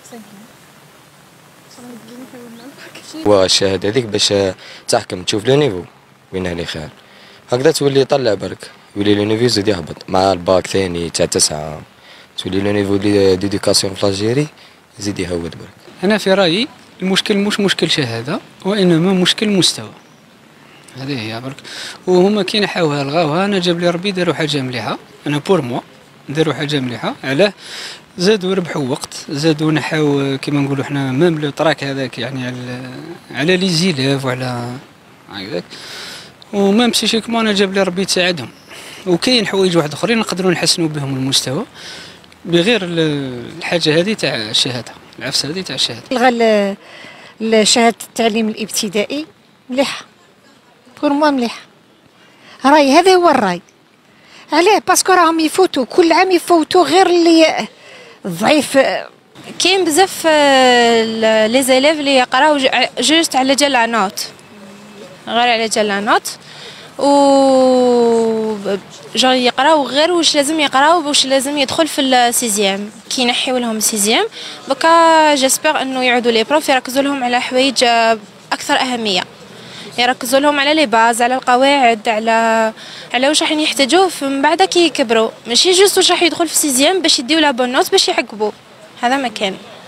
والشهاده هذيك باش تحكم تشوف لو نيفو وين اللي خير، هكذا تولي يطلع برك يولي لو نيفو يزيد يهبط مع الباك ثاني تاع 9 تولي لو نيفو ديديكاسيون في الجيري يزيد يهود برك. انا في رايي المشكل مش مشكل شهاده وانما مشكل مستوى، هذه هي برك. وهما كي نحاوها الغاوها، انا جاب لي ربي داروا حاجه مليحه، انا بور موا داروا حاجه مليحه. علاه؟ زادوا ربحوا وقت، زادوا نحاو كيما نقولوا حنا ميم لو تراك هذاك يعني على لي زيلاف وعلى هكذاك، وميم بسيشيكمون انا جاب لي ربي تساعدهم. وكاين حوايج واحد اخرين نقدروا نحسنوا بهم المستوى بغير الحاجه هذه تاع الشهاده، العفسه هذه تاع الشهاده. الغى شهاده التعليم الابتدائي مليحه بور موا مليحه، راي هذا هو الراي. علاه؟ باسكو راهم يفوتوا كل عام يفوتوا غير اللي ضعيف. كاين بزاف لي زيليف اللي يقراو جوست على جال لا نوت، غير على جال لا نوت، و جون يقراو غير واش لازم يقراو واش لازم يدخل في السيزيام. كي ينحيو لهم السيزيام بكا جيسبر انه يعودوا لي بروف يركزوا لهم على حوايج اكثر اهميه، يركزوا لهم على لي باز، على القواعد، على واش راح يحتاجوه من بعد كي يكبروا، ماشي جوست واش راح يدخل في سيزيام باش يديو لا بون نوت باش يعقبوا. هذا ما كان.